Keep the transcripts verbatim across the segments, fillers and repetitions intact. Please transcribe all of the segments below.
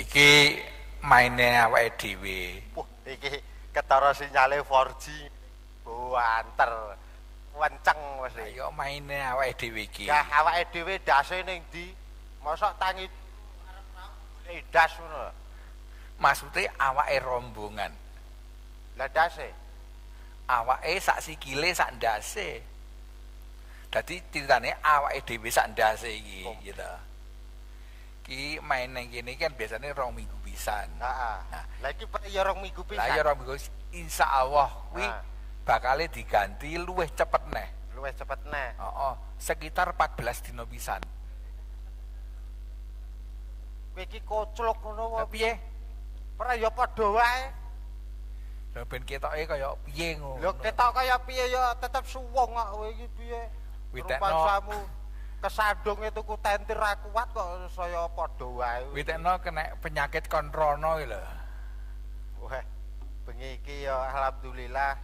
Iki mainnya awake dhewe. Wah, iki ketara sinyale four G. Banter. Kenceng wis. Ayo maine awake dhewe iki. Ya awake dhewe dase ning ndi? Mosok tangi arep das ngono. Maksude awake rombongan. Lah dase. Awake sak sikile sak ndase. Dadi ceritane awake dhewe sak ndase iki oh. gitu. Ki main nang kene kan biasane rong minggu pisan. Heeh. Nah, lah iki ya rong minggu pisan. Lah ya rong minggu insyaallah kuwi bakale diganti luwih cepet neh. Luwih cepet neh. Heeh, sekitar empat belas dina pisan. Kowe iki koclok ngono wae. Piye? Ora ya padha wae. Lha ben ketoke kaya piye ngono. Lho ketok kaya piye ya tetep suwung kok kowe iki piye. Rupasamu kesandunge tuku tentir ra kuat kok saya padha wae. Witekno kena penyakit kontrono iki lho. Wah, bengi iki ya alhamdulillah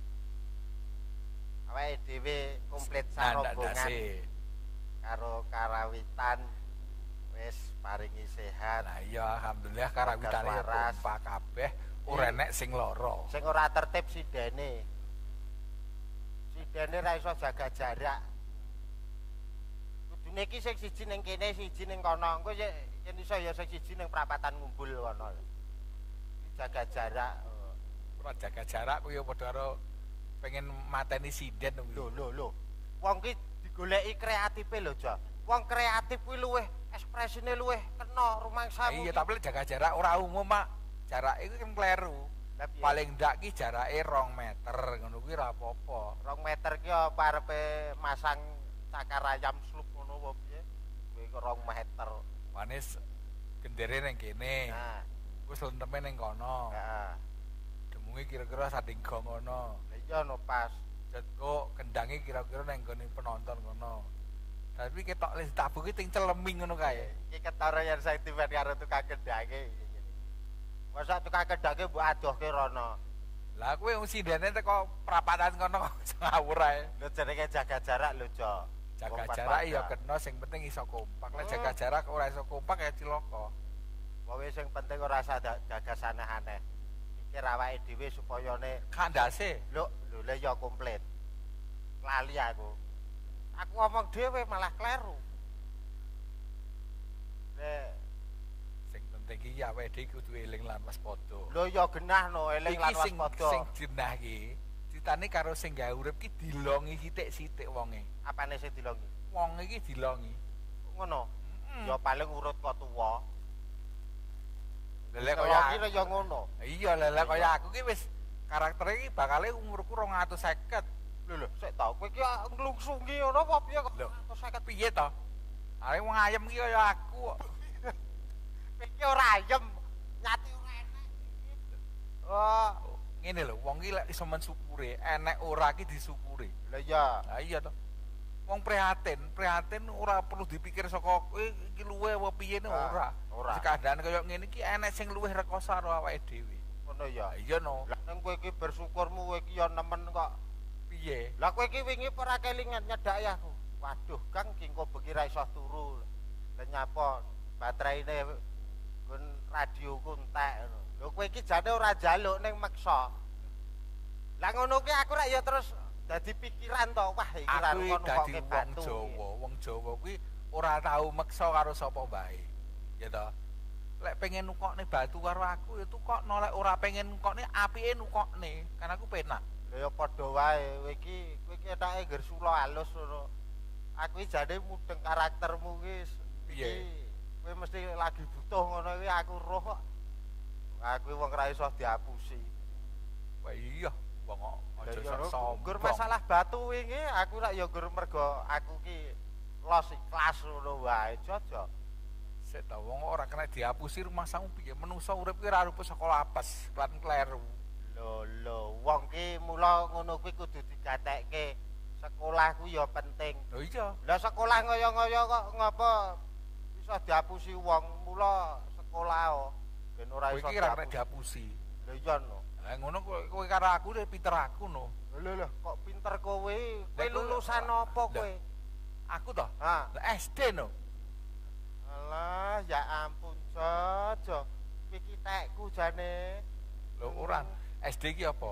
awake dhewe komplit sarombongan karo karawitan wis paringi sehat. Lah iya alhamdulillah karawitane kompak kabeh, ora enek sing lara. Sing ora tertib sidene. Sidene ra iso jaga jarak. Kudune iki sing siji ning kene, siji ning kono. Engko yen iso ya sing siji ning prapatan ngumpul kono. Jaga jarak. Ora jaga jarak kuwi padha karo pengen mateni sinden lho lho lho. Wong ki digoleki kreatife lho, Jo. Wong kreatif kuwi luwih ekspresine luwih kena rumangsamu. Iya, tapi jaga jarak ora umum, Mak. Jarak iku kan kleru. Paling ndak ki jarake rong meter, ngono kuwi ora apa-apa. rong meter ki apa arepe masang cakar ayam slup ngono apa piye? Kuwi kok rong meter. Manis gendere ning kene. Nah, wis lenteme ning kono. Heeh. Demunge kira-kira sading go ngono. Lah iya no pas. Kok kendange kira-kira ning gone penonton ngono. Tapi ketok wis tabuke ting celeming ngono kae. Iki ketara yen sentimen karo tukang kendange. Masa tukang kendange mbok adohke rono. Lah kowe wong sindene teko prapatan kono ngawur ae. Lho jenenge jaga jarak lho, Jo. Jaga jarak ya kena sing penting iso kompak. Lah jaga jarak ora iso kompak ya cilaka. Wae sing penting ora usah gagas aneh-aneh. Pikir awake dhewe supayane kandhase. Lho, lho le ya komplit. Lali aku. Aku ngomong dhewe malah kleru. Le sing penting iki awake dhewe kudu eling lan waspada. Lho ya genah no eling lan waspada. Sing jenah iki critane karo sing gawe urip ki dilongi sithik-sithik wonge. Apane sing dilongi? Wong iki dilongi. Ngono. Ya paling urut kok tuwa. Lha kaya iki ya ngono. Iya, lha kaya aku ki wis karaktere iki bakale umurku rong atus seket. Lho lho, sik ta kowe iki nglungsungi ngono apa piye kok? Lho, seket piye to? Are wong ayem iki kaya aku kok. Iki ora ayem, nyati ora enek. Oh, ngene lho, wong iki lek iso mensyukuri, enek ora ki disyukuri. Lah iya. Lah iya to. Wong prihatin, prihatin ora perlu dipikir saka kowe iki luwe apa piye ora. Ora. Keadaan kaya ngene iki enek sing luwih rekoso karo awake dhewe. Ngono ya. Iya no. Lah ning kowe iki bersyukurmu kowe iki ya nemen kok. Piye? Lah kowe iki wingi ora kelingan nyedak aku. Waduh, Kang kingko bengi ra iso turu. Lah nyapa bateraine gun radioku entek ngono. Lho kowe iki jane ora njaluk ning meksa. Lah ngono ki aku ra ya terus dadi pikiran to, wah iki ra ngono kok ke batu. Wong Jawa, wong Jawa kuwi ora tau meksa karo sapa wae. Ya toh. Lek pengen nukokne batu karo aku ya tukokno, lek ora pengen nukokne apike nukokne, kan aku penak. Lha ya padha wae, kowe iki kowe iki etake ngger sula halus ngono. Aku iki jane mudeng karaktermu ki. Piye? Kowe mesti lagi butuh ngono iki aku roh kok. Aku wong ra iso diapusi. Wah iya, wong kok aja sombong. Gur masalah batu wingi aku lak ya gur mergo aku ki los ikhlas ngono wae, Jojo. Sik ta wong ora kena diapusi rumah samu piye? Menungso urip ki ora rupa saka lapas, lan kleru. Lho lho, wong ki mula ngono kuwi kudu digatekke. Sekolah kuwi ya penting. Lho iya. Lah sekolah ngoyo-ngoyo kok ngapa bisa diapusi wong? Mula sekolah o ben ora iso diapusi. Lho iya no. Lah ngono kowe karo aku pinter aku no. Lho lho, kok pinter kowe? Kowe lulusan apa kowe? Aku toh? Ha, S D no. Alah, ya ampun, Jojo. jane. Lho ora. S D ki apa?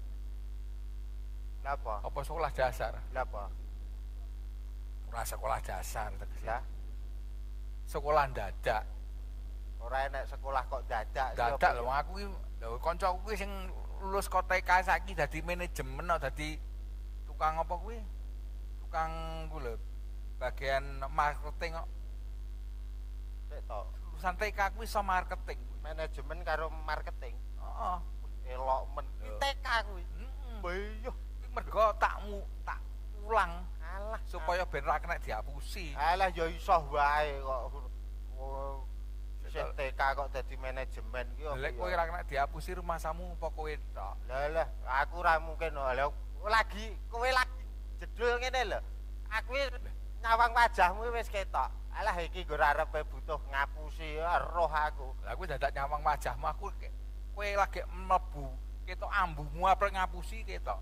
Lah apa? Apa sekolah dasar? Lah apa? Ora sekolah dasar tegese. Lah Sekolah dadak. ora enek sekolah kok dadak. Dadak lho aku ki lho kancaku ki sing lulus kok T K saiki dadi manajemen kok dadi tukang apa kuwi? Tukang ku lho bagian marketing kok. Sik to. Lulusan T K kuwi iso marketing. Manajemen karo marketing. Heeh. Elok men. Ki T K kuwi. Heeh. Bayuh. Mergo takmu tak ulang Alah supaya ben ra kena dihapusi. Alah ya iso wae kok. Oh, sing T K kok dadi manajemen ki opo. Lek kowe ra kena dihapusi rumah samu apa kowe tok. Lah lah, aku ra mungkin lho. Lagi kowe lagi jedul ngene lho. Aku nyawang wajahmu wis ketok. Alah iki nggo arepe butuh ngapusi roh aku. Lah kowe dadak nyawang wajahmu aku kowe lagi mlebu ketok ambumu apre ngapusi ketok.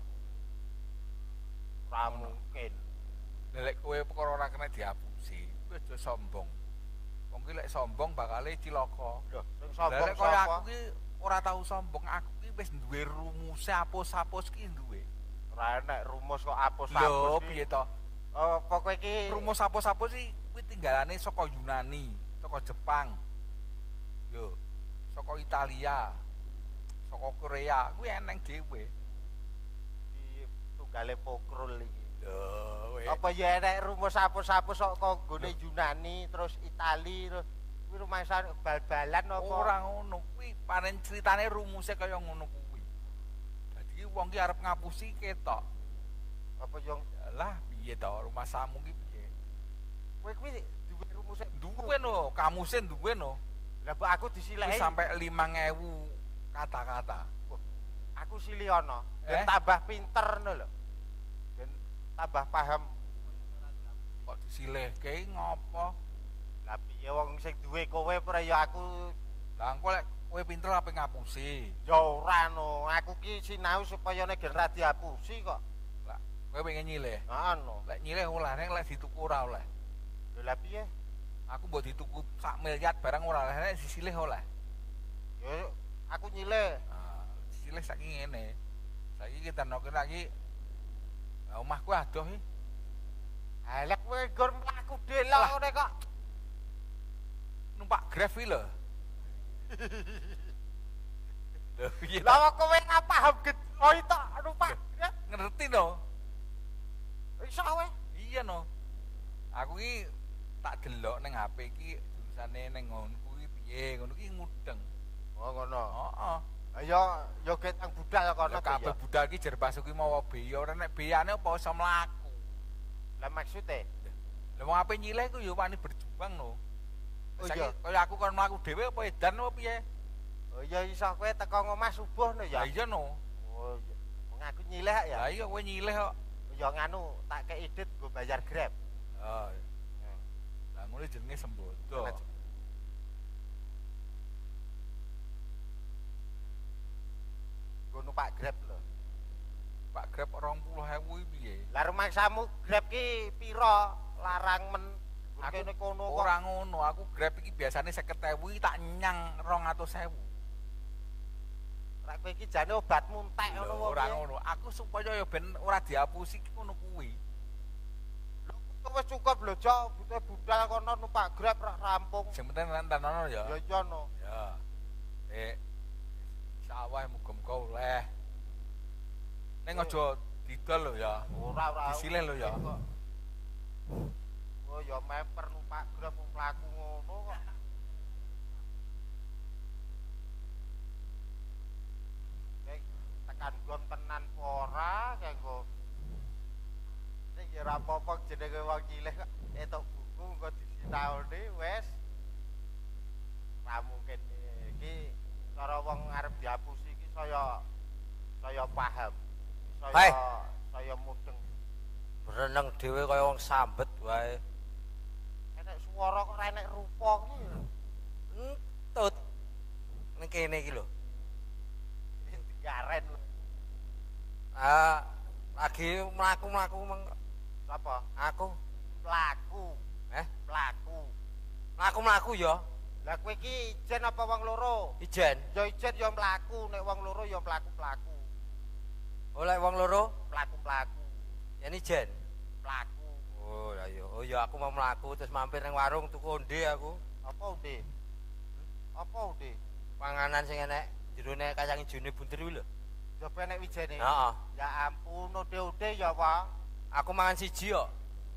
Ra mungkin. Lek kowe perkara ora kena dihapusi, kowe aja sombong. Wong ki lek sombong bakale cilaka. Lho, sing sombong Lek kaya sapa? aku ki ora tau sombong, aku ki wis duwe rumuse apus-apus ki duwe. Ora enek rumus kok Lho, apus-apus piye to? Oh, pokoke iki Rumus apus-apus iki kuwi tinggalane saka Yunani, saka Jepang. Yo, saka Italia, saka Korea, kuwi eneng dhewe. iki tunggale pokrol iki. Lho, kowe. Apa ya enek rumus apus-apus kok kok nggone Yunani terus Itali terus kuwi rumasan bal-balan apa? Ora ngono, kuwi panen critane rumuse kaya ngono kuwi. Dadi wong ki arep ngapusi ketok. Apa yo Lah, piye to rumah samu ki piye? kowe kuwi duwe rumus Duwe no, kamuse duwe no. Lah mbok aku Kuwi disilehi sampai lima ewu kata-kata. aku siliono ben Eh? tambah pinter ngono lho. Ben tambah paham. Kok disilehke ngopo? Lah piye wong sing duwe kowe ora ya aku Lah engko lek kowe pinter apa ngapusi? ya ora no. Aku ki sinau supaya nek gen ra dihapusi kok. Lah kowe pengen nyileh. Ngono. Lek nyileh oleh nek lek dituku ora oleh. Lho lah piye? Aku mbok dituku sak miliar barang ora oleh, nek disileh oleh. Ya aku nyile. Nah, disileh saiki ngene. Saiki kita noken lagi nah, omahku adoh iki. Halek kowe nggon mlaku delok Lah. ngene kok. Numpak Grab iki lho. Lho piye to? Lah kowe ora paham gedoi tok numpak. Ya, Ngerti no? iso kowe. Iya no. Aku ki tak delok ning H P iki tulisane ning ngono kuwi piye, ngono ki mudeng. Oh ngono. Heeh. Ayo yo get nang budal kono Lah to kabeh ya. budal ki jer Basuki mawa beya, ora nek beyane apa iso mlaku. Lah maksude Lah wong ape nyileh ku ya wani berjuang no. Oh, Saiki iya. kaya aku kon mlaku dhewe apa edan apa piye? Oh ya iso kowe teko ngomah subuh no ya. Lah iya no. Oh iya. Wong aku nyileh ya. Lah iya kowe nyileh kok. Ya nganu tak kei idit go bayar Grab. Oh. Lah ngono jenenge sembodo. Go numpak Grab lho. Pak Grab rong puluh ewu iki piye? Lah rumahsamu Grab ki pira? Larang men. Aku Kene kono kok. ora ngono, aku Grab iki biasane seket ewu iki tak nyang rong atus ewu. Rak kowe iki jane obatmu entek ngono Lho, wae. ora ngono. Aku supaya ya ben ora dihapusi ngono kuwi. Lho wis cukup lho, Cok. Butuh budal kono numpak Grab rak rampung. Sing penting nentenono ya. Ya iya no. Ya. Eh. Insyaallah muga-muga oleh. Ning aja didol lho ya. Ora ora. Disilih lho ya. Oh ya memper numpak Grab mlaku ngono kok. Nek tekan gon tenan apa ora kanggo ning ya ora apa-apa jenenge wong cilik kok etok buku engko disinaoni wis ra mungkin iki cara wong arep dihapusi iki saya saya paham. Hai. Saya saya mudeng. Bereneng dhewe kaya wong sambet wae. Enek swara kok ora enek rupa ki. Entut. Ning kene iki lho. Garen. Ah, lagi mlaku-mlaku meng Sapa? aku. Pelaku. Eh, Pelaku. mlaku-mlaku ya. Lah kowe iki ijen apa wong loro? Ijen. Ya ijen ya mlaku, nek wong loro ya mlaku-mlaku. Oleh wong loro Mlaku-mlaku. yen ijen. Mlaku. Oh, lah iya. Oh ya aku mau mlaku terus mampir nang warung tuku onde aku. Apa ude? Apa ude? Panganan sing enek jerone kacang ijone buntir kuwi lho. Coba nek wijene. Heeh. Ya ampun, ude-ude ya, Pak. Aku mangan siji kok.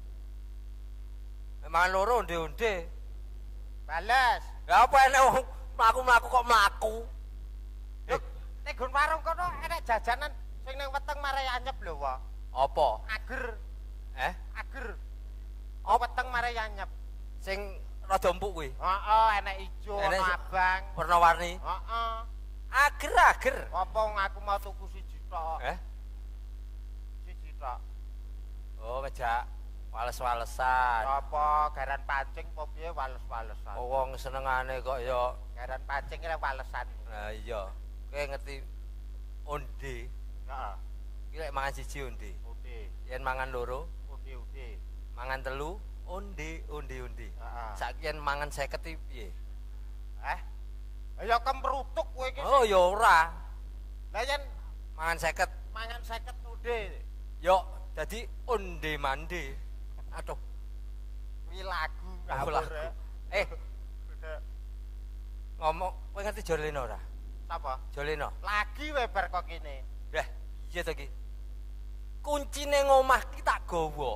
Mangan loro onde-onde. Bales. Lah apa enek wong mlaku-mlaku kok mlaku? Lho, nek gon warung kono enek jajanan sing ning weteng mare anyep lho, Pak. Apa? Ager, Eh? ager. Oh, weteng mare anyep. Sing rada empuk kuwi. Heeh, enek ijo, Enek ana si- abang. Warna-warni. Heeh. Ager-ager. Apa wong aku mau tuku siji tok. Eh? Siji tok. Oh, ngejak wales-walesan. Apa garan pancing apa piye wales-walesan. Oh, wong senengane kok ya. Garan pancing iki walesan. Nah iya. Kowe ngerti onde. Heeh. Iki lek mangan siji onde. Ude, Yen mangan loro, ude, ude. mangan telu, onde, onde, onde. Heeh. Saiki yen mangan seket iki piye? Eh? Ya kemrutuk kowe iki. Oh, ya ora. Lah yen Mangan seket. mangan seket ude. Yo dadi onde mande. Aduh, Kuwi lagu oh, ngawur. lagu. Eh, ngomong kowe ngerti Joleno ora? Sapa? Joleno. Lagi wae bar kok kene. Lah, iya to iki. Kuncine ngomah ki tak gawa.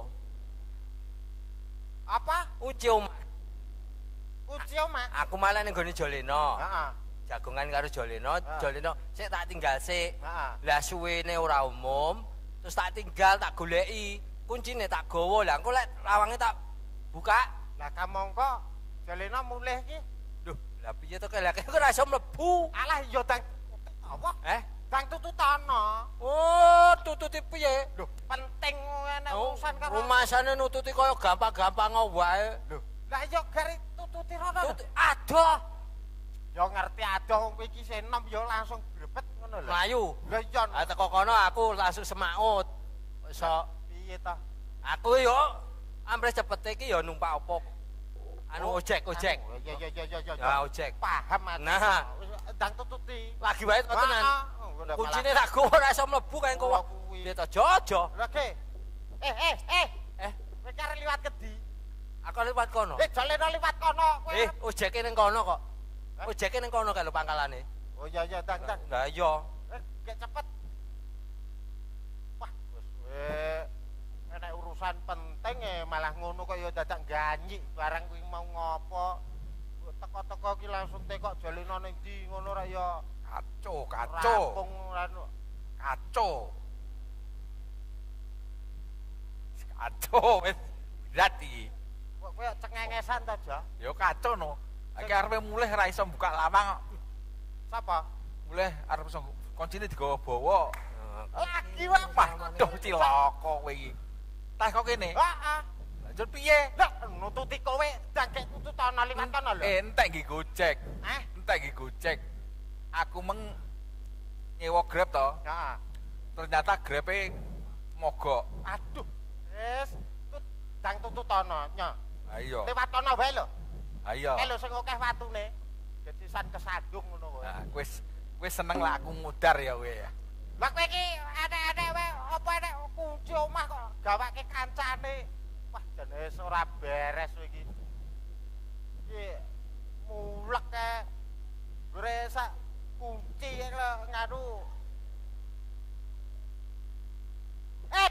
Apa? Kunci omah. Kunci omah. Aku malah ning gone Joleno. Heeh. Jagongan karo Joleno, Ah. Joleno sik tak tinggal sik. Heeh. Lah suwene ora umum, terus tak tinggal tak goleki. Kuncine tak gawa. Lah engko lek lawange tak buka. Lah kamangka Jalena mulih iki. Duh, lah piye to lek kok ora iso mlebu. Alah ya dang apa? Eh? Dang tututana. Oh, tututi piye? Lho, penting enek Oh, urusan karo. rumasane nututi kaya gampang-gampang wae. Lho, lah ya gari tututi rono. Tuti adoh, Ya ngerti adoh wong kowe iki senom ya langsung grebet ngono lho. mlayu. Lah iya. Ah teko kono aku langsung semaut. Iso Piye ta? aku yo ampre cepete iki yo numpak opo? Anu ojek, ojek. Anu, Ya ya ya ya ya. Ya ojek. Paham aku. Nah. Wis dang tututi. Lagi wae kok tenan. Ah, ah. Oh, udah Kuncine malah- tak gowo ora iso mlebu kae engko. Oh, kuwi. Piye to jojo? Lah ke. Eh eh eh. Eh, Kowe kare liwat kedi. aku liwat kono. Eh Jalena liwat kono kowe. Eh, ojeke ning kono kok. Hah? Ojeke ning kono kae lho pangkalane. Oh iya iya dang dang. Lah iya. Eh, gak cepet. Wah, wis we enek urusan penting e malah ngono kok ya dadak ganyik barang kuwi mau ngopo. Teko-teko ki langsung tekok Jalena ning ndi ngono ra ya. Kacau, kacau, Rampung anu. kacau. Kacau wis berat iki. Kok kowe cengengesan ta, Ja? Ya kacau no. Iki arepe mulih ra iso buka lawang. Sapa? Mulih arep iso kuncine digawa-bawa. Lagi wae, Pak. Waduh cilaka kowe iki. Tas kok kene. Heeh. Lanjut piye? Lah nututi kowe dangke tututana liwat kono lho. Eh entek iki Gojek. Eh? Entek iki Gojek. Aku meng nyewa Grab to. Heeh. Ternyata Grab-e mogok. Aduh. Wis tut dang tututana nya. Ha iya. Liwat kono wae lho. Ha iya. Eh lho sing akeh watune. Dadi san kesandung ngono kowe. Nah, wis wis seneng lah aku ngudar ya kowe ya. Lah kowe iki enek-enek wae apa enek kunci omah kok gawake kancane. Wah, jane wis ora beres kowe iki. Iki mulek kae. Gore sak kunci lho ngadu. Eh,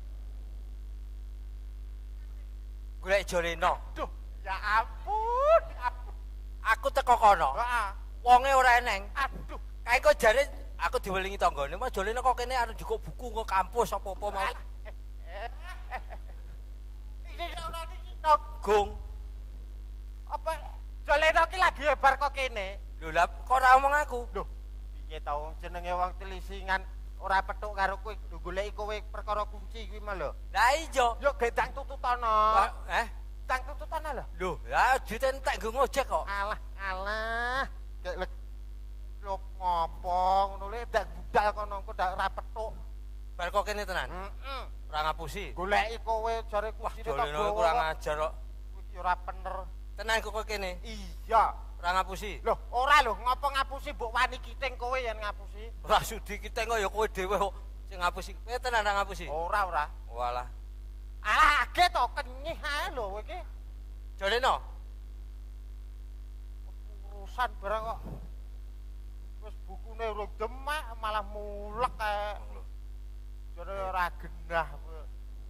Golek Joleno. duh, ya ampun. ya ampun. Aku teko kono. Heeh. Wonge ora eneng. Aduh. Kae kok jare aku diwelingi tanggane, Mas Joleno kok kene arep jukuk buku kok kampus apa-apa mau. Ini ono iki tok. Gung. Apa Jalena ki lagi bar kok kene. Lho lah kok ora omong aku. Loh, piye ta wong jenenge wong telisingan ora petuk karo kowe goleki kowe perkara kunci kuwi mah lho. Lah iya. Yo gedang tututana. Lah, Eh, Dang tututana lho. lho, lah duit entek nggo ngojek kok. Alah, alah. Kayak lek lho ngopo ngono le dak budal kono kok dak ora petuk. Bar kok kene tenan. Heeh. Ora ngapusi. Goleki kowe jare Wah, kunci Joleno kurang ajar kok. Iki ora bener. Tenan kok kene. Iya. ora ngapusi. Loh, ora lho, ngopo ngapusi mbok wani kiting kowe yen ngapusi? Ora sudi kita kok ya kowe dhewe kok sing ngapusi. Kowe tenan ora ngapusi? Ora, ora. Walah. Alah, age to kenyih ae lho kowe iki. Joleno. Urusan barang kok. Wis bukune urung demak malah mulek kae. Jare ora genah kowe.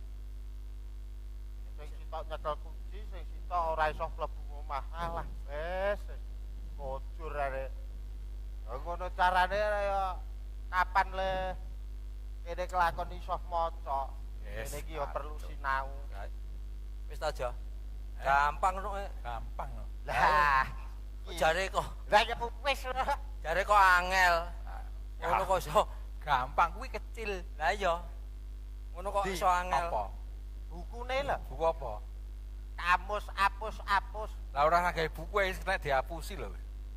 Sing sitok nyekel kunci, sing sitok ora iso mlebu omah. Alah, wis. Kocur arek. Ya ngono carane ya kapan le kene kelakon iso maca. Yes, Kene iki ya perlu sinau. Wis ta, Jo? Gampang kok. Gampang no. Lah, Jare kok lah ya wis. jare kok angel. Ngono kok iso. Gampang kuwi kecil. Lah iya. Ngono kok Di, iso angel. Apa? Bukune lho. Buku apa? Kamus apus-apus. Lah ora nggawe buku wis kena dihapusi lho.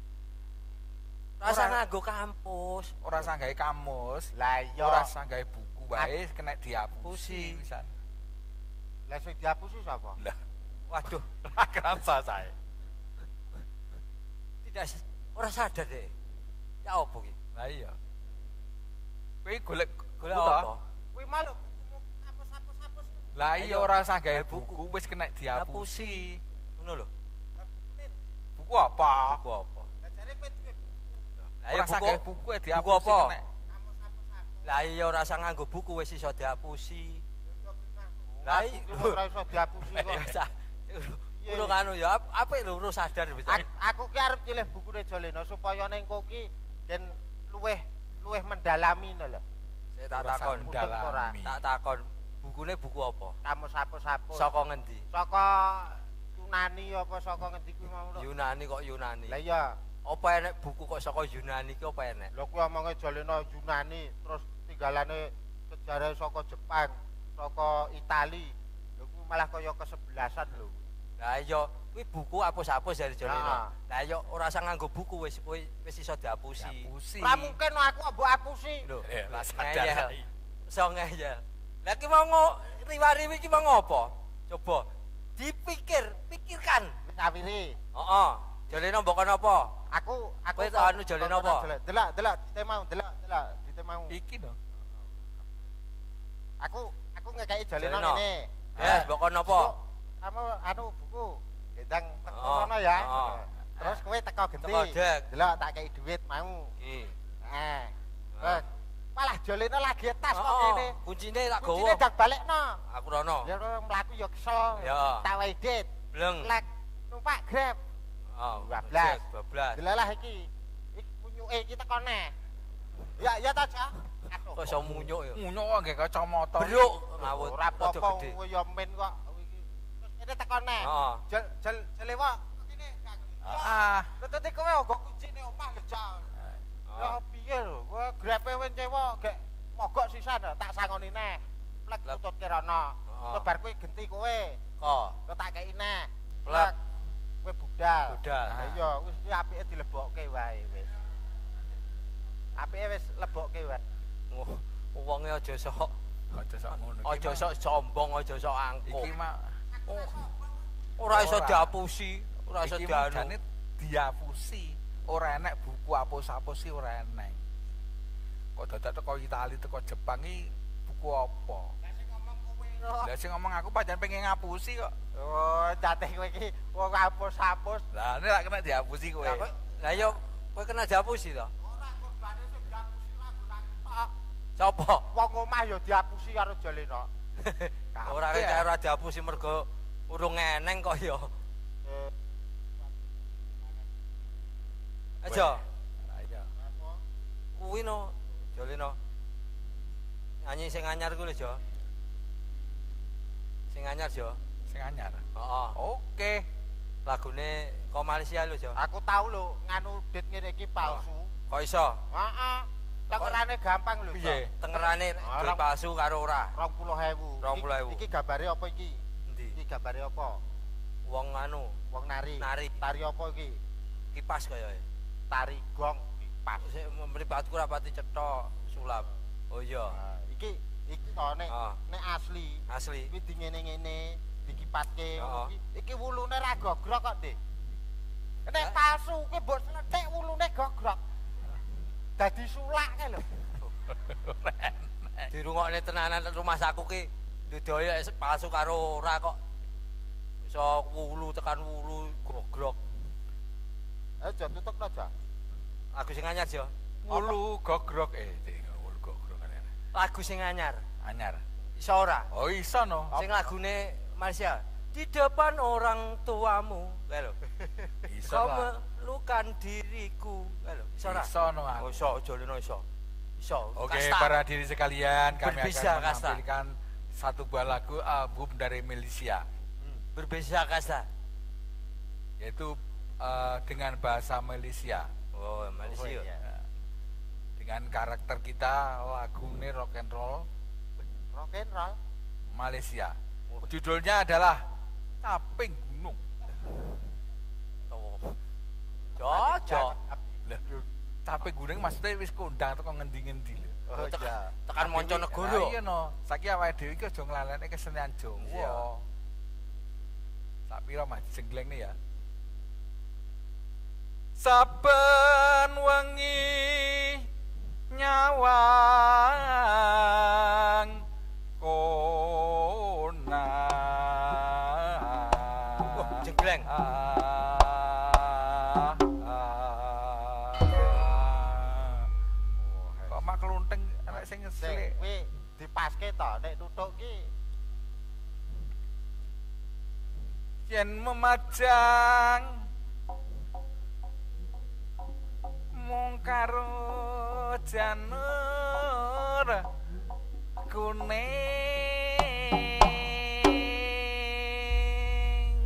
Rasa Ora- nganggo kampus. Ora usah gawe kamus, Lah iya. ora usah gawe buku wae kena dihapusi pisan. Lah sing dihapusi sapa? Lah, Waduh, ora kerasa saya. tidak ora sadar deh. Ya opo ki? Lah iya. Kowe golek Golek buku toh? apa? Kuwi malu apus-apus-apus. Lah iya Ayo. ora usah gawe Gawe buku. buku wis kena dihapusi. Ngono lho. Buku apa? Buku apa? Lah jare kowe duwe Lah Ora iya usah buku. gawe buku ya Buku dihapusi apa? kena. kamus-apus-apus. Lah iya ora usah nganggo buku wis iso dihapusi. Lah Lah iya. iki ora iso dihapusi Ya kok. usah. Urung anu ya ap- apik lho urung sadar wis. Aku, aku ki arep nyilih bukune Joleno supaya ning kowe ki den luweh luweh mendalami ngono lho. Saya tak Ora usah takon. mendalami. Tak takon. Bukune buku apa? Kamus apus-apus. Saka ngendi? Saka Yunani apa saka ngendi kuwi mau lho. Yunani kok Yunani. Lah iya. Apa enek buku kok saka Yunani ki apa enek? Lho kuwi omonge Joleno Yunani terus tinggalane sejarah saka Jepang, saka Itali. Lho kuwi malah kaya kesebelasan lho. Lah iya, kuwi buku hapus-hapus dari Joleno. Nah. Lah iya ora usah nganggo buku wis kowe wis iso dihapusi. Dihapusi. Ora mungkin aku mbok hapusi. Lho, Eh, lah sadar ngeyel. saiki. Iso ngeyel. Lah ki mau ngo riwari iki mau ngopo? Coba dipikir, pikirkan. Ngawiri. Heeh. Joleno mbok kono apa? Aku aku Kowe tak anu Joleno apa? Delok, delok dite mau, delok, delok dite mau. Iki no. Aku aku ngekeki Joleno Joleno. ngene. Yes, mbok kono apa? Kamu anu buku gendang teko Oh, kono ya. oh. Terus kowe teko genti. Teko dek. Delok tak kei duit mau. Iki. Heeh. Ah. Terus malah Joleno lagi tas kok Heeh. kene. Kuncine tak Kuncine gowo. dak balekno. Aku rono. Ya ora mlaku ya kesel. Ya. Tak wae dit. Bleng. Lek numpak Grab. Oh, dua belas. dua belas. Delalah iki. Iki punyuke iki teko neh. Ya ya ta, Cak. Aduh. Kok iso munyuk ya? Munyuk kok nggih kacamata. Beruk ngawut. Ora Rada apa-apa gede. kowe ya men kok. Iki. Terus kene teko neh. Heeh. Jel jel jelewa kene gak. Ah. Tetep kowe nggo kuncine omah lho, Cak. Ya piye lho, kowe grepe wis cewa gek mogok sisan tak sangoni neh. Plek Plek. tutut kirana. Heeh. Terus bar kowe genti kowe. Kok Kok tak kei neh. Plek. Kowe budal. budal. Lah iya, wis iki apike dilebokke wae wis. Apike wis lebokke wae. Oh, wonge aja sok Aja sok ngono. Iki aja mah- sok sombong, aja sok angkuh. Iki mah Oh, ora iso Ora. dihapusi, ora iso iki dianu. jane dihapusi. Ora enek buku hapus-hapus iki ora enek. Kok dadak teko Itali teko Jepang iki buku apa? Lah sing ngomong kowe lho. Lah sing ngomong aku pancen pengen ngapusi kok. Oh, jateh kowe iki wong hapus-hapus. Lah nek lak kena dihapusi kowe. Lah kok- lah yo kowe kena dihapusi to. Ora korbane sing dihapusi lagu-lagu tok. Sopo? Wong omah ya dihapusi karo Joleno. Ora Kabeh. kaya ora dihapusi mergo urung eneng kok yo. Eh, Aja. Lah iya. Kuwi no, Joleno. Nyanyi sing anyar kuwi lho, Jo. Sing anyar, Jo. Sing anyar. Heeh. Oke. Lagune kok Malaysia lho, Jo. aku tahu lho nganu dit ngene iki palsu. Kok iso? Heeh. Tengerane gampang lho. Piye? Tengerane Ah, duit rong- palsu karo ora. dua puluh ribu. dua puluh ribu. Iki gambare apa iki? Endi? Iki gambare apa? Wong anu, Wong nari. Nari. Tari apa iki? kipas kaya e. Tari gong kipas. Sik mripatku ora pati cetha sulap. Oh iya, Nah, iki iki to nek Ah. nek asli. asli. Kuwi di ngene-ngene dikipatke Ah. iki. Iki wulune ra gogrok kok, Dik. Nek palsu kuwi mbok slethik wulune gogrok. Dadi sulak kae lho. Dirungokne tenanan rumah saku ki didaya palsu karo ora kok. Iso wulu tekan wulu gogrok. Aja tutupno aja. Lagu sing anyar jo. Wulu gogrok eh Dik, wulu gogrok kan. Lagu sing anyar. Anyar. Iso ora? Oh iso no. Sing lagune Malaysia. Di depan orang tuamu, kae lho. Iso Kau lah. melukan diriku, kae lho. Iso ora? Iso no aku. Oh, iso, aja leno iso. Iso. Oke, Kasta. para diri sekalian, kami Berbisa akan kasta. menampilkan satu buah lagu album dari Malaysia, Hmm, berbeza kasta. yaitu eh, dengan bahasa Malaysia. Oh, Malaysia. Oh, iya. Ya. Dengan karakter kita, lagu ini rock and roll Rock and roll. Malaysia. Judulnya adalah Taping Gunung. Oh. Cocok. Lah, Taping Gunung maksudnya wis kondang teko ngendi-ngendi lho. Oh Tek- iya. Tekan Monconegoro. Lah iya no, saiki awake dhewe iki aja nglalekne kesenian Jawa. Iya. Sak pira Mas jenggleng nih ya. Saben wengi nyawang konang. Wah, jenggleng. Ah, ah, kok mak kelunting anak sing Sik ngeselik. kuwi dipaske to nek tutuk ki. Yen memajang mung karo janur kuning.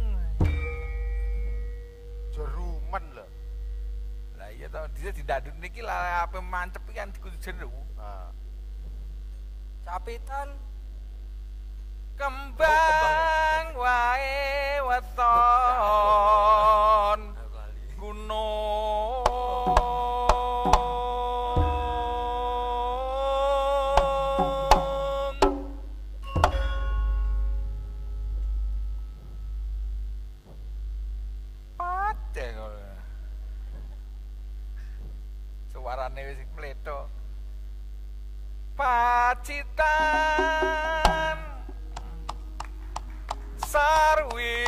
Jerumen lho. Lah iya to, dia didaduk niki lah ape mantep iki kan dikudu jeru. Nah. Capitan. Kembang wae weton gunung. Pate kok. Suarane wis mletho. Pacitan sarwi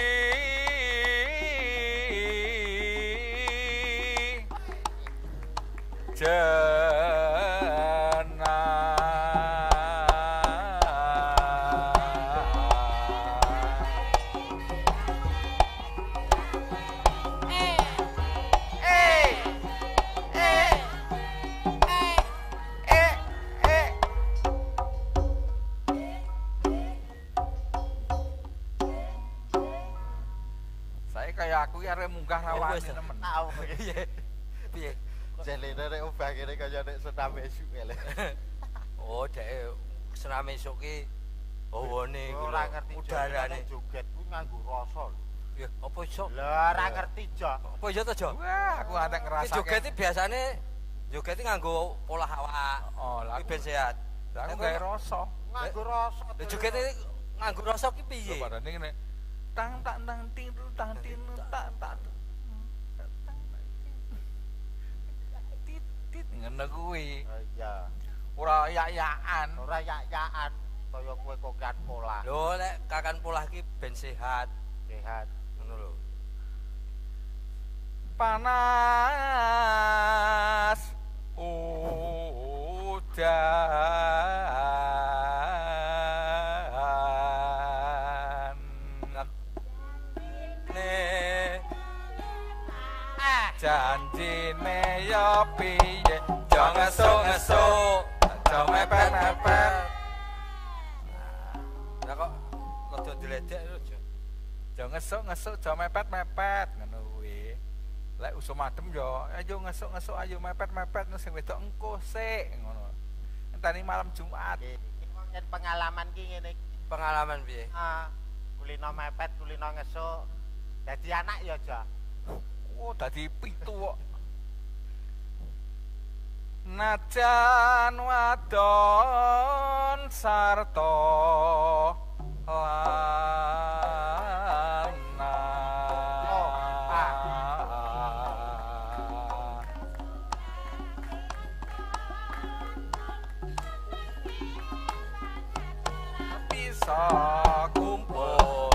saya kayak aku ya arek munggah rawane wis. temen. Tau Piye? Piye? jelene nek obah kene kaya nek senam esuk lho. Oh, dek senam esuk ki hawane iku Ora lho, ngerti udarane. joget kuwi nganggo rasa lho. Ya, apa iso? Lah ora ngerti jo. Apa iso to, Jo? Wah, aku ngantek Ki ngerasa. joget iki biasane joget iki nganggo pola awak. Oh, lah Kuwi aku ben sehat. lah aku Nek gawe kok- rasa. Nganggo rasa. Lah joget iki nganggo rasa ki piye? Lho padane ngene. Tang tang tang ting tu tang tin tak tak. Tit tit ngono kuwi. Oh, iya. Ora yak-yakan. Ora yak-yakan kaya kowe kokian pola. Lho, lek kakan pola ki ben sehat. Sehat. Ngono lho. Panas udan Ne janjine ya piye aja ngesuk-ngesuk aja mepet-mepet. Lah kok rada diledek lho, Jo. Aja ngesuk-ngesuk aja mepet-mepet ngono kuwi. Lek usum adem yo ayo ngesuk-ngesuk ayo mepet-mepet sing wedok engko sik ngono. Enteni malam Jumat. Iki iki pengalaman ki ngene iki. Pengalaman piye? Ah, kulino mepet, kulino ngesuk. Dadi anak ya, Jo. Oh, dadi pitu kok. Najan wadon sarta lanang. Oh, bisa kumpul.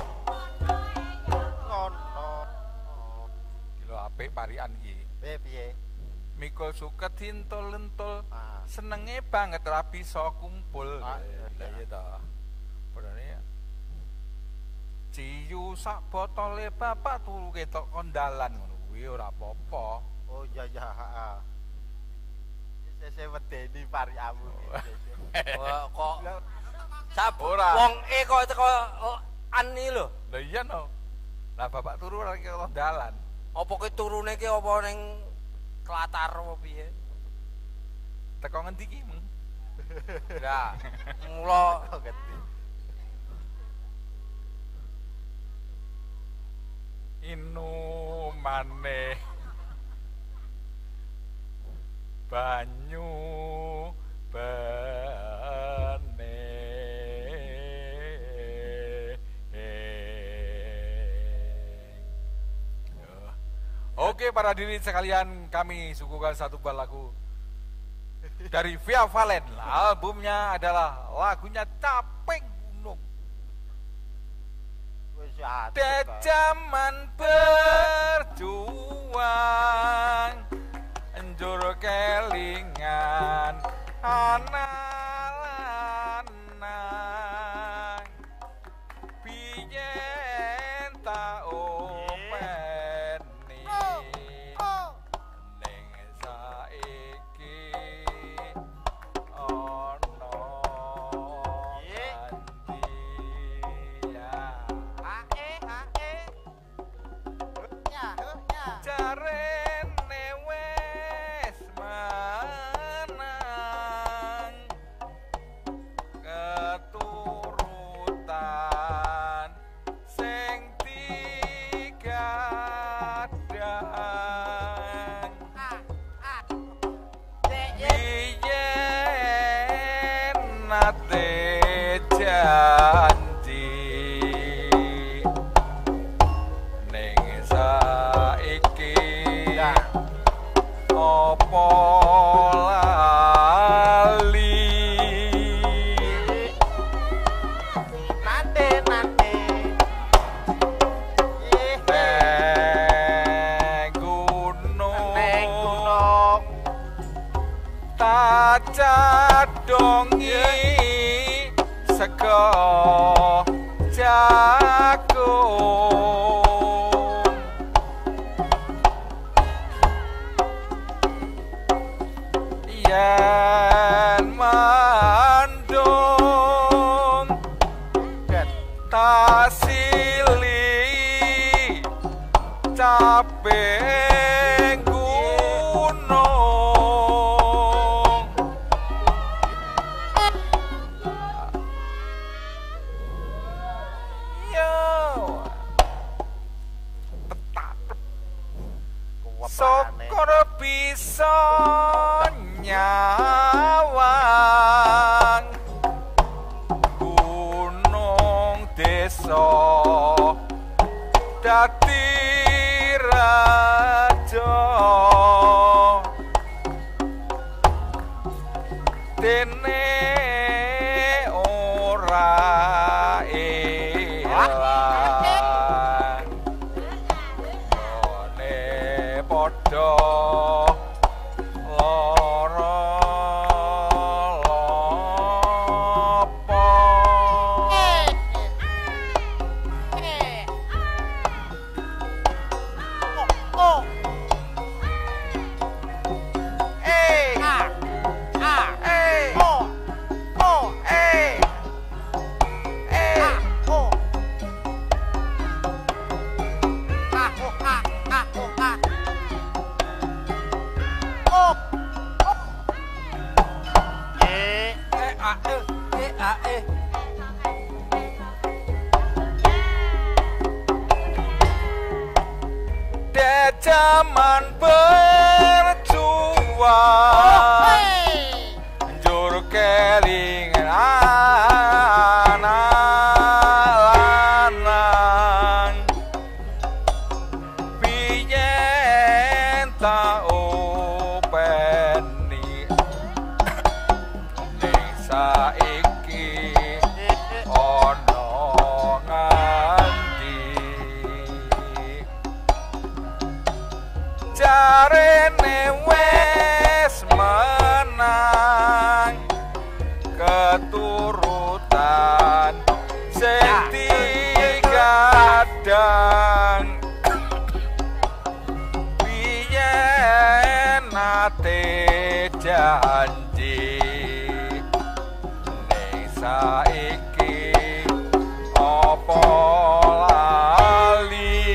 Ngono. Gila apik parian iki. Piye piye? Mikul suket hintul-lentul. Ah. Senenge banget ra bisa kumpul. Ah, Lah iya. iya ta. Padane ciyu sak botole bapak turu ketok kondalan ngono kuwi ora apa-apa. Oh iya iya, heeh. Sese wedeni pariamu iki. Wah, kok sab Ora. wong e kok teko oh, ani lho. Lah iya no. Lah bapak turu ora ketok kondalan. Apa ki turune ki apa ning Klatar apa piye? Teko ngendi ki meng? Lah, mula Oh ngerti. Inu maneh banyu bene. Oke para diri sekalian, kami suguhkan satu buah lagu dari Via Valen. Albumnya adalah lagunya Capek Gunung. Wis adek. Di zaman berjuang njur kelingan anak lanang biyen tak openi ning saiki ana gantian. Ae ae. Ya, ya. Jarene wes menang keturutan sing digadang Ah, ah. Ye ye. biyen nate janji ning saiki Ya. apa lali Nante nante. Ye ye. neng gunung Neng gunung. tak cadongi sego jagung yen mandung Den. tasili capek gunung yo Kuwepane. syukur bisa nyawang gunung desa dadi raja dene ora elang ngone padha lara lopo Oh. eh Ah. Ah. eh Oh. Oh. eh eh Ah. Oh. Ah. Oh. Ah. Ah. Oh. Ah. Oh. Eh. eh ah eh eh ah eh. di zaman berjuang Hey. njur kelingan anak lanang biyen tak openi ning saiki ana ate janji ning saiki apa lali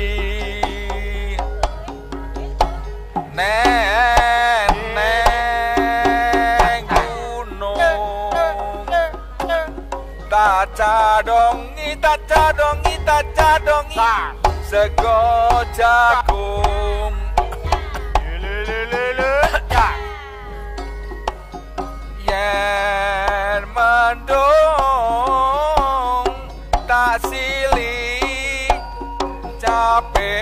neneng gunung tak cadongi tak cadongi tak cadongi sego jagung yen mendung tak sili cabe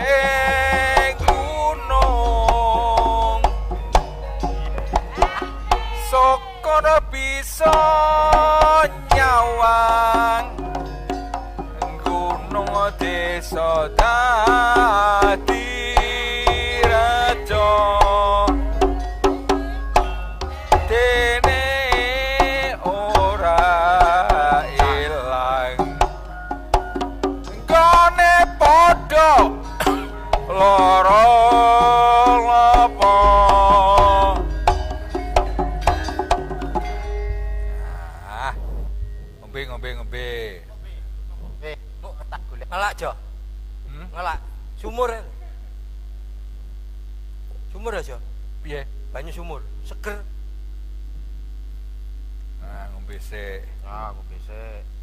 gunung sokon bisa nyawang gunung desa dadi rejo dene ora ilang gone padha lara apa ah ngombe ngombe ngombe Eh, kok tak golek. Ngelak Jo. hmm? Ngelak. Sumur. ya? Sumur ya Jo. piye Banyu sumur. Seger. nah ngombe sik Ah, aku bisa.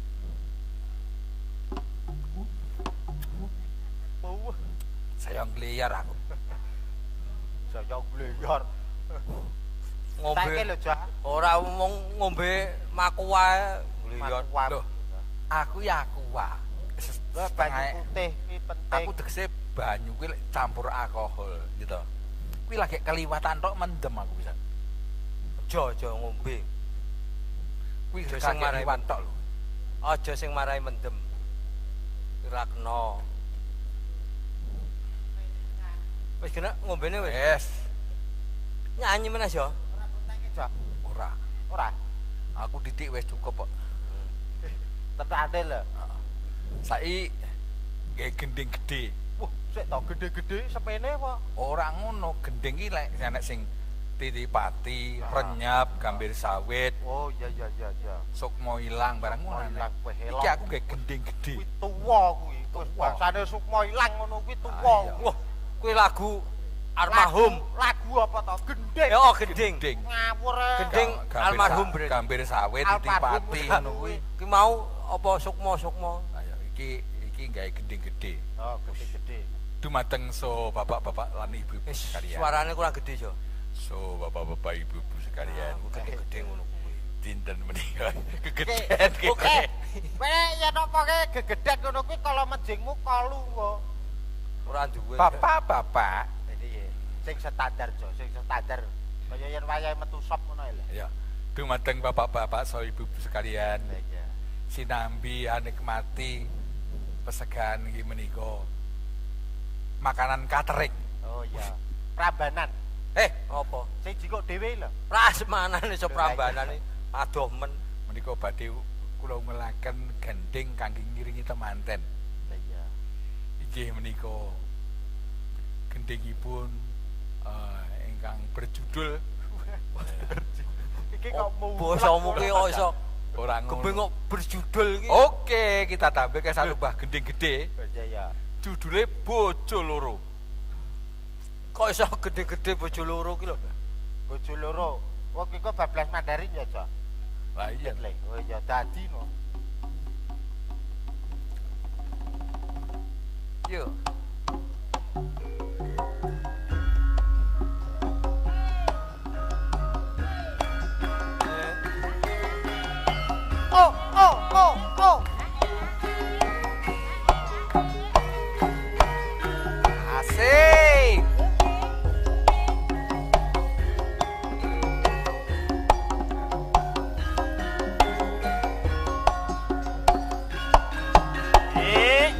Oh, saya ngliar aku saya gleyar. Ngombe. Saiki lho, Jak. Ora wong ngombe maku wae. Gliyar. Loh. aku ya aku wae Wah, banyu putih iki penting. aku tegese banyu kuwi lek campur alkohol gitu kuwi lagi keliwatan tok mendem aku bisa Aja aja ngombe. kuwi Aja gak sing marai keliwat tok lho Aja sing marai mendem. Ora kena. Wis kena ngombene wis. yes Nyanyi meneh Jo. Ora konteke, Jak. ora Ora. aku titik wis cukup kok Tetane lho. saiki nggih gending gede Wah, sik to gede-gede semene apa? ora ngono gending iki lek enek sing titipati renyap gambir sawit Oh, iya iya iya iya. sukma ilang barang Sukma ngono ilang, kowe iki helok. aku nggih gending gede Kuwi tuwa kuwi. Wis Tuwa. bangsane sukma ilang ngono kuwi tuwa. Ah, iya. Wah, kuwi lagu almarhum. Lagu, lagu apa to? Gending. Ya oh gending. gending Ngawur. Gending. Gambir almarhum, sa- Bro. gambir sawit Almarhum, titipati Bro. ngono kuwi Kuwi mau apa sukma-sukma. ayo iki iki gawe gending gede Oh, gede-gede. dumateng so bapak-bapak lan ibu-ibu Wis sekalian suarane kurang gede Jo. so bapak-bapak ibu-ibu sekalian Aku gede-gede ngono kuwi. dinten menika Oke, kegedean oke. Kowe yen apa ke gegedhet ngono kuwi kala menjingmu kalu kok. Ora duwe. bapak-bapak Iki sing standar Jo, sing standar. Kaya yen wayahe metu sop ngono lho. ya dumateng bapak-bapak so ibu-ibu sekalian Iya. sinambi anikmati pesegan iki menika makanan catering Oh iya. Prambanan. Eh, apa? Sing jikok dhewe lho. Prasmanan iso prambanane adoh men. menika badhe kula ngelaken gending kangge ngiringi temanten Iya. inggih menika gendingipun eh, ingkang berjudul Iki kok mu. Basamu ki kok iso ora kebeng ngono kok berjudul iki. oke kita tampilkan satu buah gending gede Iya ya. judulnya bojo loro Kok iso gede-gede bojo loro ki lho. Bojo loro. Wong iki kok bablas Mandarin ya, Jo. lah iya Le. Oh iya dadi no. yuk Oh, oh, oh, oh. asik Eh,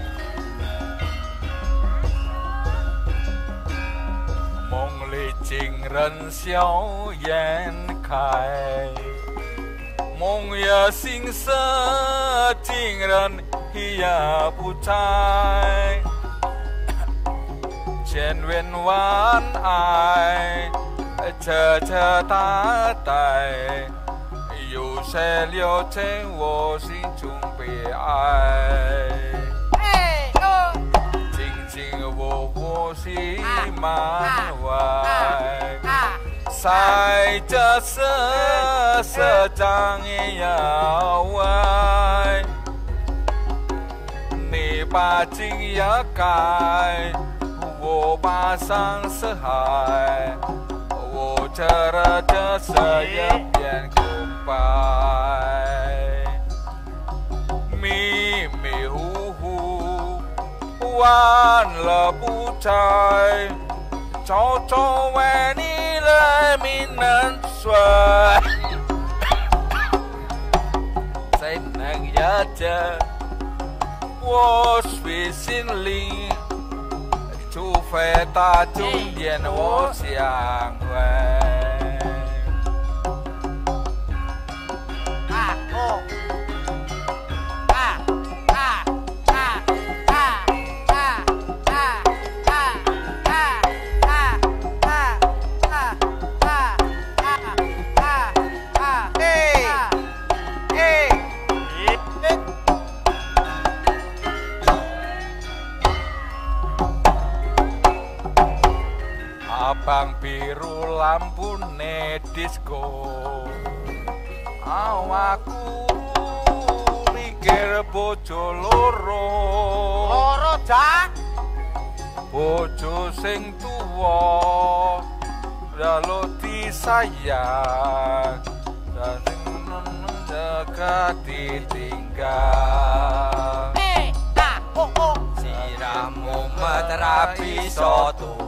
mong licing ren xiao yan kai mong ya sing se jing ren hiya bu chai chen wen wan ai 这这大代，有谁留在我心中悲哀？ 哎哦， 紧紧握我心满怀，在这瑟瑟张摇外，你把襟要盖，我把伤色海。我这了这色也变空白，迷迷糊糊，忘了不在，朝朝为你来明能睡，谁能压着我睡心灵？除非大终点我相会。 啊哦，啊啊啊啊啊啊啊啊啊啊啊啊！哎哎哎！ Abang biru lampu disco, awakku mikir bojo loro, Loro jak, bojo sing tuwa, lalu disayang, dan sing jaga ditinggal. eh ah oh oh, Siramu materapi soto.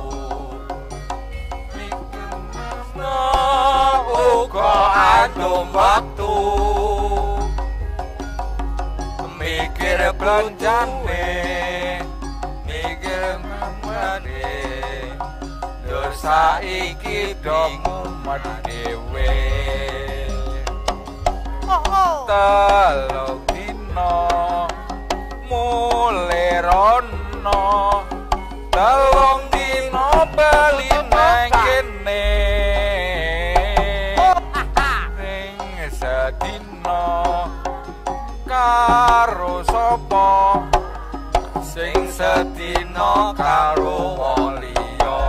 Uga adum waktu mikir belanjane mikir mamane yo saiki dong umat dhewe oh oh, telung dina mulai rono telung dina bali nang kene sedina karo sapa sing sedina karo wong liya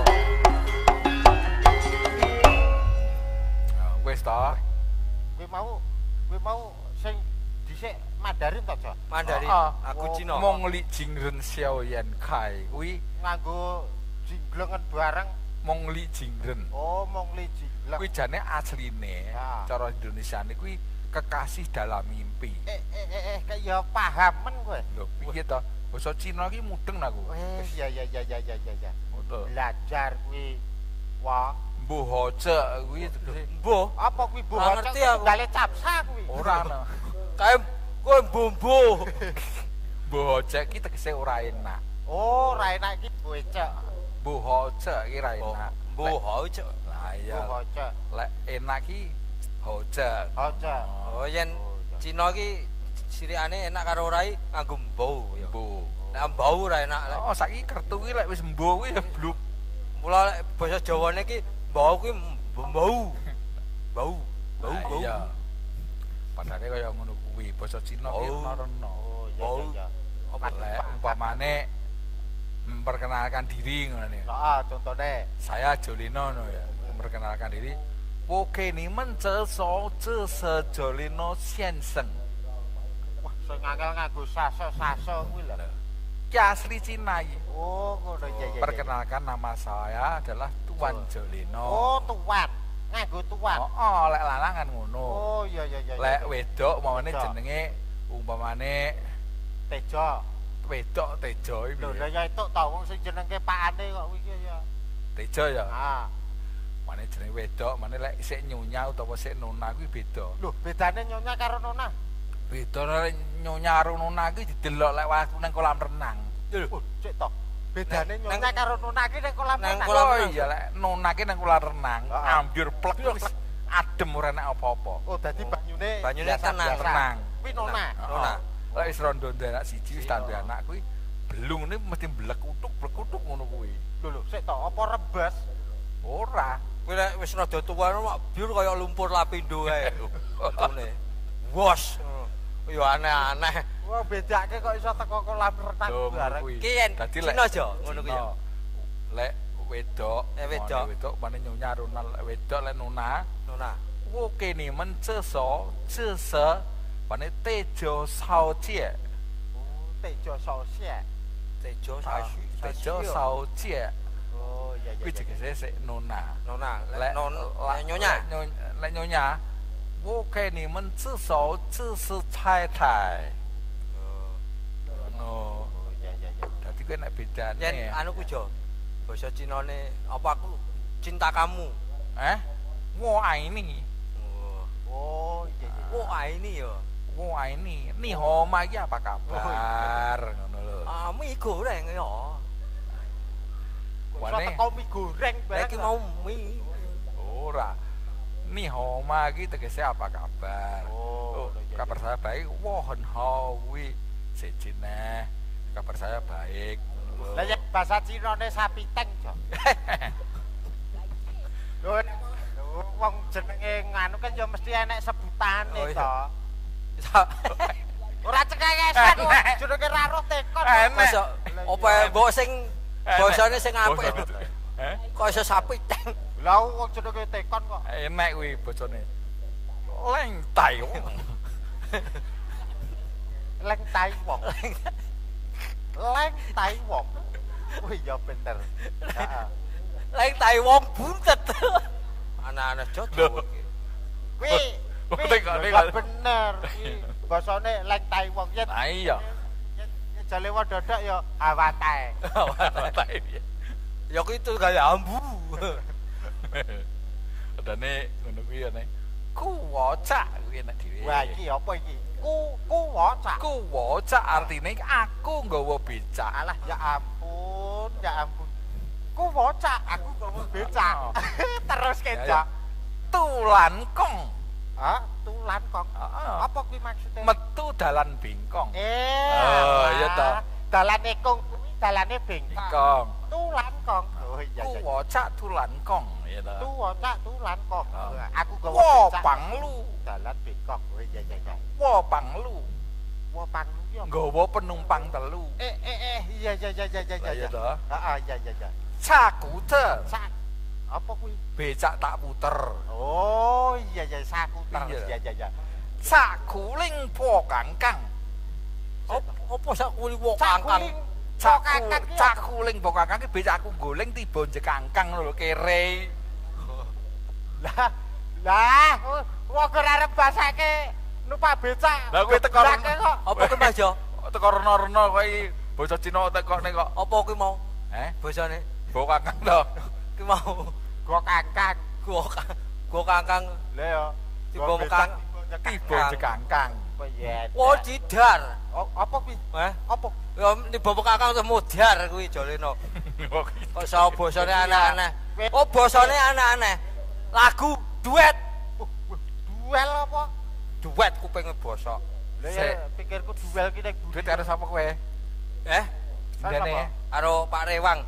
wis ta kowe mau kowe mau sing dhisik Mandarin to, Jo? Mandarin, Ah, aku Cina. mong li jingren xiao yan kai kuwi Nganggo jinglengen bareng. mong li jingren Oh, mong li jingleng. kuwi jane asline Ya. cara Indonesiane kuwi kekasih dalam mimpi. Eh eh eh eh kayak ya paham men kowe. Lho piye to? Basa Cina iki mudeng aku. Eh iya iya iya iya iya iya iya. Betul. Belajar kuwi. Wah, Mbuh hoce kuwi tegese Mbuh, apa kuwi Bu? Nggak ngerti aku. Gale capsa kuwi. ora ana. kae kowe bumbu. Mbuh hoce iki tegese ora enak. Oh, ra enak iki bocek. Mbuh hoce iki ra enak. Mbuh hoce. Lah Bu iya. bocek. Lek enak iki hoce. Bocek. Oh, yen Cina ki sirikane enak karo ora nganggo mbau ya. Mbuh. Nek mbau ora enak lek. Oh saiki kertu iki lek wis mbuh kuwi ya bluk. Mula lek basa Jawane ki mbau kuwi mbau. Bau. Bau Lah bau. iya. Padahal kaya ngono kuwi basa Cina ki Oh. ora. Oh, iya Bau. iya. Apa lek umpamane memperkenalkan diri ngono ne. Heeh, contone. Saya Jolino no ya, memperkenalkan diri. 我给你们介绍这是 Jolino 先生。 Wah, sing angel nganggo saso-saso kuwi lho. Ki asli Cina iki. Oh, ngono iya iya. Perkenalkan nama saya adalah Tuan Jolino. Oh, tuan. Nganggo tuan. Oh, oh lek lanang kan ngono. Oh, iya iya iya. Lek wedok umpamane Wedok. jenenge umpamane Tejo. wedok Tejo iki. Lho, lah ya itu to wong sing jenenge pakane kok iki ya. Tejo ya. Ah. Mane jenenge wedok, mane lek sik nyonya utawa sik nona kuwi beda. Lho, bedane nyonya karo nona. Beda lek nyonya karo nona kuwi didelok lek waktu nang kolam renang. Oh, cek to. Bedane Neng- nyonya karo nona ki ning kolam neng renang. kolam Oh renang. iya lek nona ki nang kolam renang, Heeh. ambir plek wis adem ora enak apa-apa. Oh, dadi banyune Banyune biasa- tenang. biasa. Tenang. Kuwi nona. Nona. Lek wis rondo anak siji wis Iya. tandu anak kuwi belung ini mesti blek utuk blek utuk ngono kuwi. Lho lho, sik to, apa rebes? Ora. Kowe lek wis rada tuwa mak biur kaya lumpur lapindo ae. Betune. Wos. Ya aneh-aneh. Wah bedake kok iso teko kolam renang Lho, bareng. kuwi. Ki yen Dadi lek Cina aja ngono kuwi ya. Cina. Lek wedok, Eh, wedok. ngene wedok pane nyonya Ronal lek wedok lek nona. Nona. Wo kene men ce so, ce se pane tejo sao jie. Oh, tejo sosial. Tejo Ah, sasu. Tejo sao jie. Oh, iya iya. Kuwi iya. tegese sik nona. Nona, lek Lek non lek nyonya. lek nyonya, lek nyonya. Wo kene men ce so, ce se cai tai. No. Oh, iya iya iya. Dadi kowe nek bedane. Yen anu ku jo. Basa Cinane apa aku cinta kamu. Eh? Wo ai ni. Oh. Oh, iya iya. Oh, ah ini ya. Wo ai ni. Ni ho ma iki apa Oh, kabar? Ngono lho. Ah, mie goreng ya. Kok iso Wane. teko mie goreng Lek bareng. iki mau mie. Ora. Ni ho ma iki tegese apa kabar? Oh, iya, iya. kabar saya baik. Wo hen ho wi sejine. Kabar saya baik. Ngono lho. Lah yen bahasa Cinane sapi teng, Jo. Lho, lho, wong jenenge nganu kan ya mesti enek sebutane Oh, iya. to. Ora cekengesan kok jenenge ra roh tekon. Enek. Masa apa mbok sing basane sing apik. Eh? Kok iso sapi teng. Lah wong jenenge tekon kok. Enek kuwi bocone. Leng tai. Leng tai wong. Leng tai wong. Wih ya bener. Heeh. Lek tai wong buntet. Anak-anak cocok. Kuwi Oh, kuwi tekok, ya tekok. bener. Kuwi basane leng tai wong yen. Ah iya. yen- yen jale wong dadak ya awatae. Tai. Ya ku itu gaya ambu. Adane ngono kuwi ya nek. Ku wocak kuwi nek dhewe. Wah iki apa iki? Ku ku wocak. Ku wocak artine aku nggawa becak. Alah ya ampun, ya ampun. Ku wocak, aku ngomong becak. Oh. Terus Ya, kejak. Tulan kong. Hah? Tulan kong. Heeh. Apa kuwi maksudnya? Metu dalan bingkong. Eh. Oh, alah. iya toh. Dalane kong kuwi dalane bengkong. Bingkong. Tulan kong. Oh iya Ku iya. wocak tulan kong ya Tu toh. wocak tulan kong. Oh. Aku gawa Wo becak. panglu. Dalan bengkong. Oh iya iya iya. Wo panglu. Wo panglu ya. Nggawa penumpang telu. Eh eh eh iya iya iya iya iya. Lah, iya toh. Heeh iya iya iya. Sakute. Sak apa kuwi? Becak tak puter. Oh iya iya sakuter. Iya. Iya iya iya. Sakuling po kangkang. Apa apa sak kuli wong Sak kangkang. kuling Caku, kakak ki. cakuling po kangkang ki becakku goleng tiba jekangkang lho kere. Lah lah wong ora arep basake numpak becak. Lah, kuwi teko- Geblake kok. Apa ku Mas Jo? Teko reno-reno kok iki basa Cina tekone kok. Apa ku mau? Eh, Basane po kangkang to. ku mau. Gua kangkang. Gua ka- gua kangkang. Lah ya. Tiba Gua becak, kang- Tiba jekangkang. Apa ya? Oh, cidar. Oh, apa kuwi? Eh? Apa? Ya di bapak kakang tuh mudar kuwi joleno. Kok sawo basane aneh-aneh. Oh, basane aneh-aneh. Lagu duet. Uh, uh, duel apa? Duet kuping basa. Lah Sik. ya pikirku duel ki nek Duit karo sapa kowe? Eh? Ndene. Karo Pak Rewang.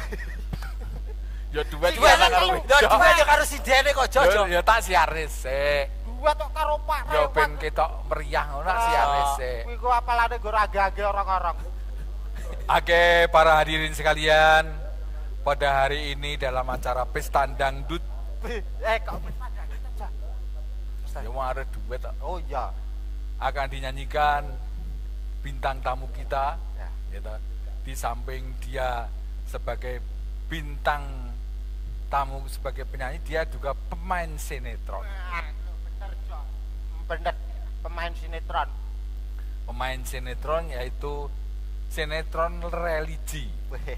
Ya duit Duet karo karo wedok. duet ya karo sidene kok Ya Jojo. ya tak siarne sik. duet kok karo Pak Ya ben Rewang. ketok meriah ngono tak siarne sik. Kuwi ku apalane go rage-rage orang-orang. Oke, para hadirin sekalian, pada hari ini dalam acara Pesta Dangdut, Eh kok pada kita aja. ya mau ada duet tak? Oh iya. Akan dinyanyikan bintang tamu kita, Ya. gitu. Di samping dia sebagai bintang tamu sebagai penyanyi, dia juga pemain sinetron. Nah, bener, Jo. Bener pemain sinetron. Pemain sinetron yaitu sinetron religi,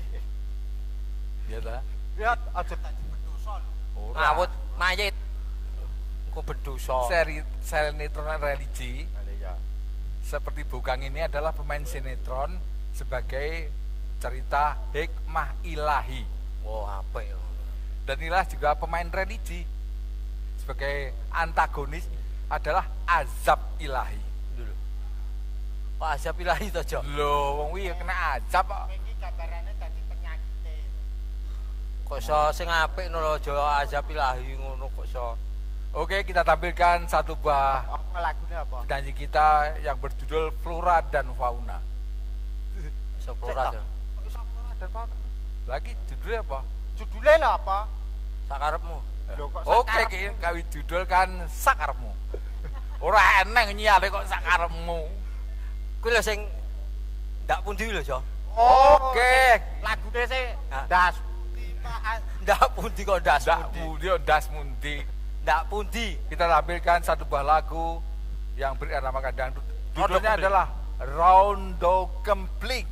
ya ta? Ya aja tak berdosa lho. Ora. Ngawut mayit. Ku berdosa. Seri sinetron religi Ya. seperti Bugang ini adalah pemain sinetron sebagai cerita hikmah ilahi. Wah, apik. Dan inilah juga pemain religi sebagai antagonis adalah azab ilahi. Dulu. Pak Azab ilahi to, Jo. Loh, wong wi kena azab kok. Iki gambarane dadi penyakit. Kok iso sing apik ngono aja azab ilahi ngono kok iso. Oke, kita tampilkan satu buah Apa lagunya apa? penyanyi kita yang berjudul Flora dan Fauna. Iso flora ya. Iso flora dan fauna. Lagi judulnya apa? Judulnya lah apa? Sakarepmu. Loh, kok Oke, sakarep? ki kawi judul kan sakarepmu. Ora eneng nyale kok sakarepmu. Kuwi lho sing ndak pundi lho, Jo. Oke. Lagune sih Hah? das. Ndak pundi kok ndas Ndak pundi. mundi ndas mundi. Ndak pundi. Kita tampilkan satu buah lagu yang berirama dangdut. Rondo Judulnya Kempling. adalah Rondo Kempling.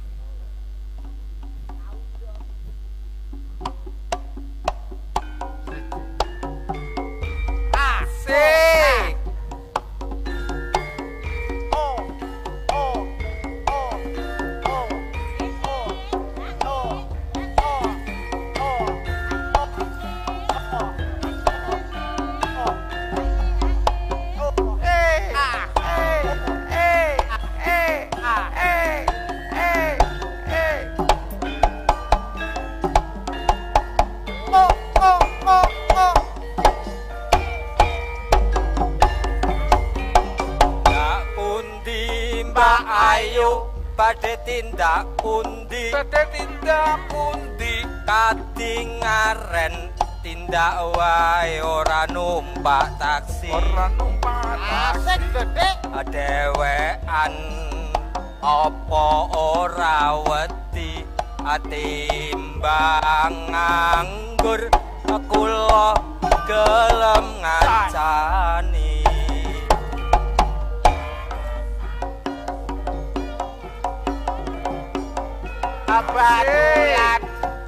Asik. Oh, oh, oh, oh, oh, oh, oh, oh. Eh, Ah, eh, eh, eh, ah, eh, eh, eh. oh, oh, oh, oh. Ndak pundi Mbak Ayu badhe tindak pundi Badhe tindak pundi kadingaren tindak wae ora numpak taksi ora numpak Asik gede. dewekan apa ora wedi atimbang nganggur kula gelem ngancani Abatulan.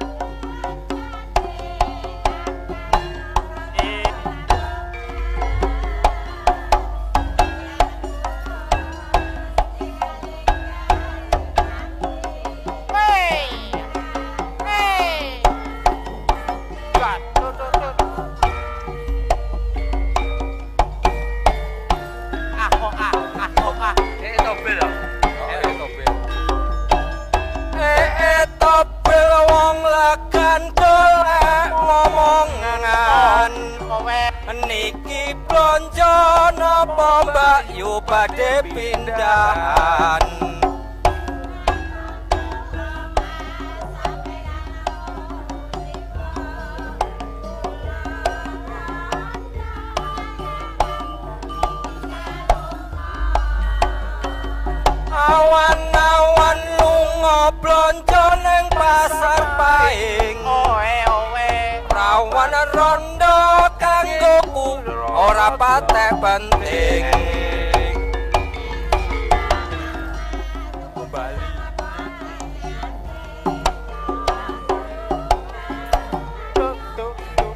Hey, hey. Gat, tut, tut, tut. Ah, kok ah, ah, kok ah. eh topel eh topel. eh topel wong lekan golek ngomongan Kowe niki blonjo napa Mbak Yu badhe pindahan awan-awan lunga blonjo ning pasar paing oe oe. rawan rondo kanggoku ora patek penting Bali Tuk, tuk, tuk.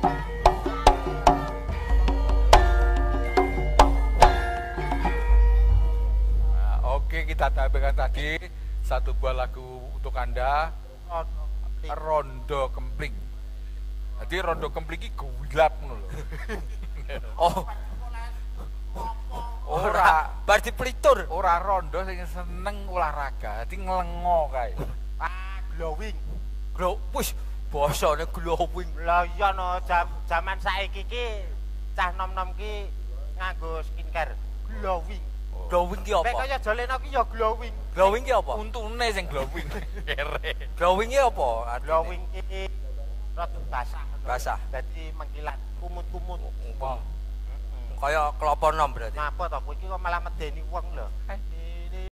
Nah, oke, kita tampilkan tadi satu buah lagu untuk Anda, Oh, Rondo Kempling. Jadi Rondo Kempling iki gulap ngono lho. oh Ora, ora bar dipelitur ora rondo sing seneng olahraga, dadi nglengo kae. ah, glowing. glo wis basane glowing Lah iya no, jam, zaman saiki ki cah nom-nom ki nganggo skincare glowing. glowing ki Nek apa kaya Joleno ki ya glowing. glowing ki apa Untune sing glowing. Kere. glowing ki apa artine? Glowing ki rada basah. Basah. Dadi mengkilat, kumut-kumut. Wah. Heeh. kaya kelapa nom berarti Ngapa to kowe iki kok malah medeni wong lho. Eh,